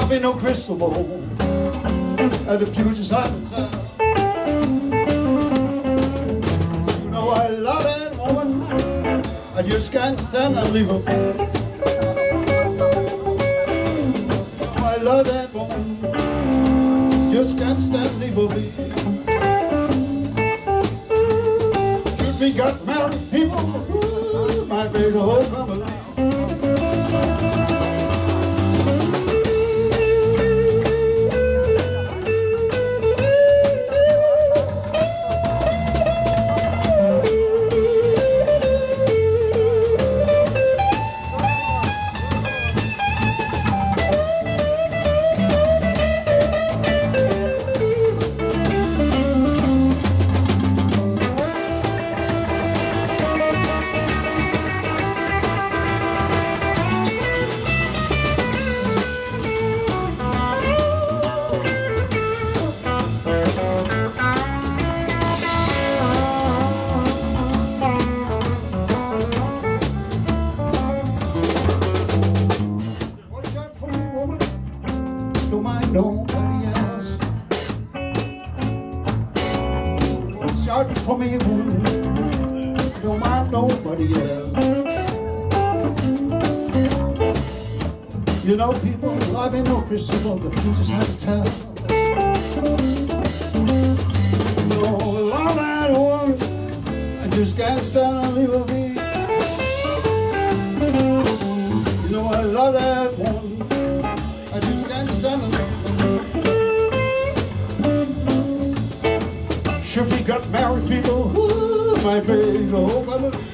Having no crystal ball, and the future's hard to tell. You know I love that woman, I just can't stand and leave her. I love that woman, just can't stand leave her be. Should we got married people, might make the whole family. Don't mind nobody else. It's hard for me, woman. Don't mind nobody else. You know, people living no crystal, the future's hard to tell. No, love that woman, I just can't stand and leave her be. You know, I love that woman. I just can't stand it. Should we got married people, my baby, oh,